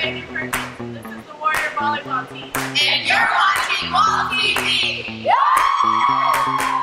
Megan Perkins. This is the Warrior Volleyball Team. And you're watching Wall TV! Yeah!